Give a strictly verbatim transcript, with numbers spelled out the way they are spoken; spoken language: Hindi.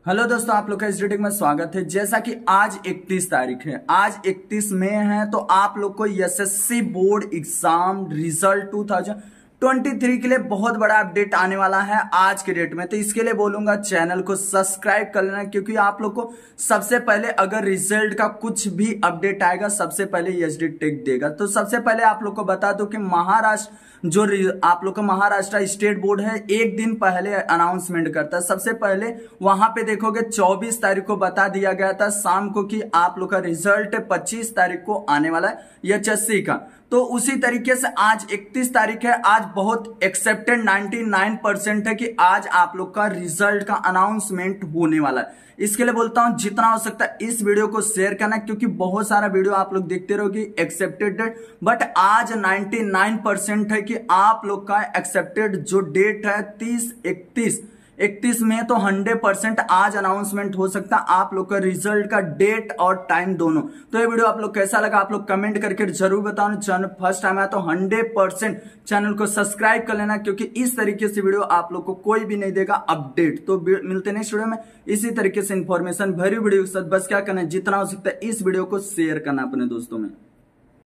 हेलो दोस्तों, आप लोग का इस वीडियो में स्वागत है। जैसा कि आज इकतीस तारीख है, आज इकतीस मई है, तो आप लोग को एसएससी बोर्ड एग्जाम रिजल्ट दो हज़ार तेईस के लिए बहुत बड़ा अपडेट आने वाला है आज के डेट में। तो इसके लिए बोलूंगा चैनल को सब्सक्राइब कर लेना, क्योंकि आप लोग को सबसे पहले अगर रिजल्ट का कुछ भी अपडेट आएगा सबसे पहले एसडी टेक देगा। तो सबसे पहले आप लोग को बता दो कि महाराष्ट्र जो आप लोग का महाराष्ट्र स्टेट बोर्ड है, एक दिन पहले अनाउंसमेंट करता है। सबसे पहले वहां पे देखोगे चौबीस तारीख को बता दिया गया था शाम को कि आप लोग का रिजल्ट पच्चीस तारीख को आने वाला है एचएससी का। तो उसी तरीके से आज इकतीस तारीख है, आज बहुत एक्सेप्टेड निन्यानवे परसेंट है कि आज आप लोग का रिजल्ट का अनाउंसमेंट होने वाला है। इसके लिए बोलता हूं जितना हो सकता है इस वीडियो को शेयर करना, क्योंकि बहुत सारा वीडियो आप लोग देखते रहोगे एक्सेप्टेड डेट, बट आज निन्यानवे परसेंट है कि आप लोग का एक्सेप्टेड जो डेट है तीस इकतीस इकतीस में, तो सौ परसेंट आज अनाउंसमेंट हो सकता है आप लोग का रिजल्ट का डेट और टाइम दोनों। तो ये वीडियो आप लोग कैसा लगा आप लोग कमेंट करके जरूर बताओ। चैनल फर्स्ट टाइम आया तो सौ परसेंट चैनल को सब्सक्राइब कर लेना, क्योंकि इस तरीके से वीडियो आप लोग को कोई भी नहीं देगा अपडेट। तो मिलते हैं नेक्स्ट वीडियो में इसी तरीके से इंफॉर्मेशन भरी वीडियो के साथ। बस क्या करना है, जितना हो सकता है इस वीडियो को शेयर करना अपने दोस्तों में।